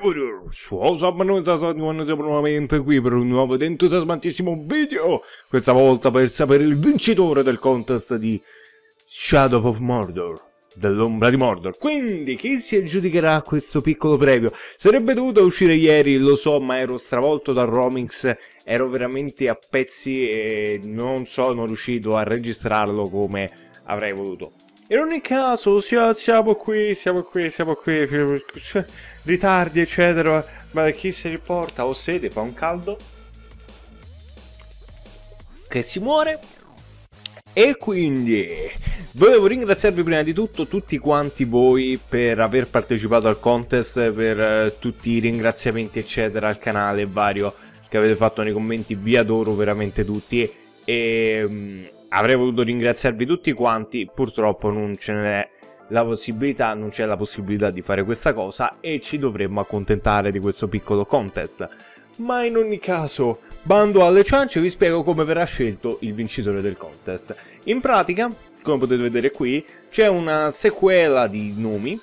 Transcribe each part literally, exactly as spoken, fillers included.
Ciao, quando siamo nuovamente qui per un nuovo ed entusiasmantissimo video. Questa volta per sapere il vincitore del contest di Shadow of Mordor, dell'ombra di Mordor. Quindi chi si aggiudicherà questo piccolo premio? Sarebbe dovuto uscire ieri, lo so, ma ero stravolto dal Romix. Ero veramente a pezzi e non sono riuscito a registrarlo come avrei voluto. In ogni caso, siamo qui, siamo qui, siamo qui, ritardi eccetera, ma chi si riporta? Ho sede, fa un caldo che si muore. E quindi volevo ringraziarvi prima di tutto tutti quanti voi per aver partecipato al contest, per uh, tutti i ringraziamenti eccetera al canale vario che avete fatto nei commenti. Vi adoro veramente tutti e um, avrei voluto ringraziarvi tutti quanti, purtroppo non ce n'è la possibilità, non c'è la possibilità di fare questa cosa e ci dovremmo accontentare di questo piccolo contest. Ma in ogni caso, bando alle ciance, vi spiego come verrà scelto il vincitore del contest. In pratica, come potete vedere qui, c'è una sequela di nomi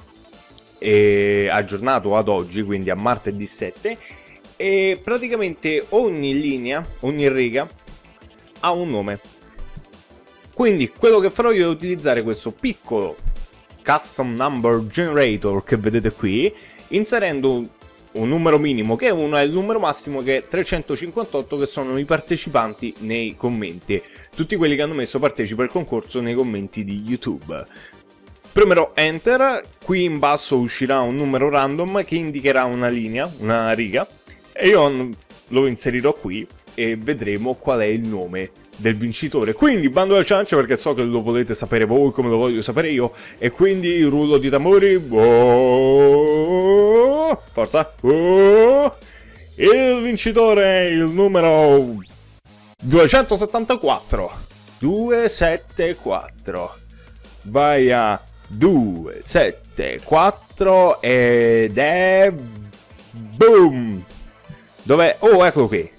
e aggiornato ad oggi, quindi a martedì sette, e praticamente ogni linea, ogni riga ha un nome. Quindi quello che farò io è utilizzare questo piccolo custom number generator che vedete qui, inserendo un, un numero minimo che è uno e il numero massimo che è trecentocinquantotto, che sono i partecipanti nei commenti. Tutti quelli che hanno messo partecipa al concorso nei commenti di YouTube. Premerò Enter, qui in basso uscirà un numero random che indicherà una linea, una riga, e io lo inserirò qui e vedremo qual è il nome del vincitore. Quindi bando alle ciance, perché so che lo volete sapere voi come lo voglio sapere io, e quindi rullo di tambori. Oh, forza. Oh, il vincitore è il numero duecentosettantaquattro. duecentosettantaquattro. Vai a duecentosettantaquattro ed è boom. Dov'è? Oh, eccolo qui.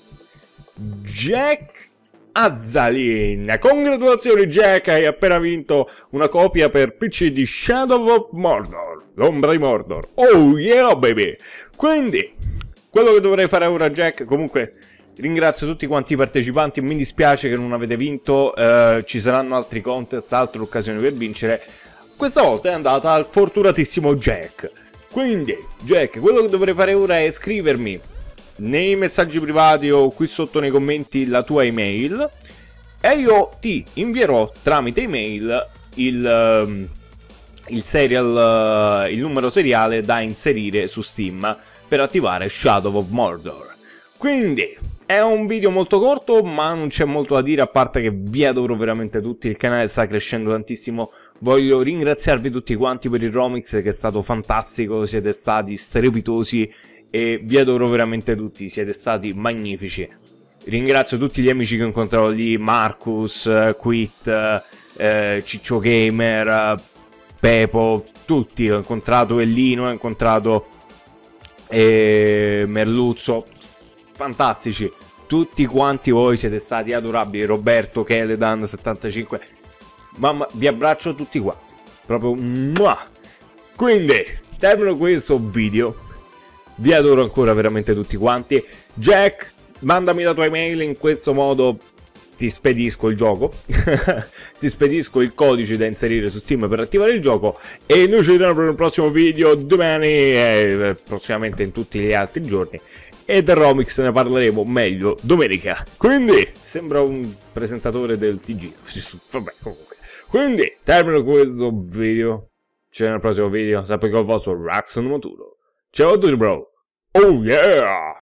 Jack Azzalin. Congratulazioni Jack, hai appena vinto una copia per P C di Shadow of Mordor, l'ombra di Mordor. Oh yeah baby. Quindi quello che dovrei fare ora, Jack, comunque ringrazio tutti quanti i partecipanti, mi dispiace che non avete vinto, uh, ci saranno altri contest, altre occasioni per vincere. Questa volta è andata al fortunatissimo Jack. Quindi Jack, quello che dovrei fare ora è scrivermi nei messaggi privati o qui sotto nei commenti la tua email e io ti invierò tramite email il, um, il serial, uh, il numero seriale da inserire su Steam per attivare Shadow of Mordor. Quindi è un video molto corto, ma non c'è molto da dire, a parte che vi adoro veramente tutti, il canale sta crescendo tantissimo. Voglio ringraziarvi tutti quanti per il Romix, che è stato fantastico, siete stati strepitosi e vi adoro veramente tutti, siete stati magnifici. Ringrazio tutti gli amici che ho incontrato lì, Marcus, Quit, eh, Ciccio Gamer, Pepo, tutti. Ho incontrato Ellino, ho incontrato eh, Merluzzo, fantastici. Tutti quanti voi siete stati adorabili, Roberto, Keledan settantacinque. Mamma, vi abbraccio tutti qua, proprio muah. Quindi termino questo video. Vi adoro ancora veramente tutti quanti. Jack, mandami la tua email, in questo modo ti spedisco il gioco. Ti spedisco il codice da inserire su Steam per attivare il gioco. E noi ci vediamo per un prossimo video domani e prossimamente in tutti gli altri giorni. E del Romix ne parleremo meglio domenica. Quindi sembra un presentatore del T G. Vabbè, comunque. Quindi termino questo video. Ci vediamo nel prossimo video. Sempre con il vostro Raxon Maturo. Ciao a tutti bro. Oh yeah!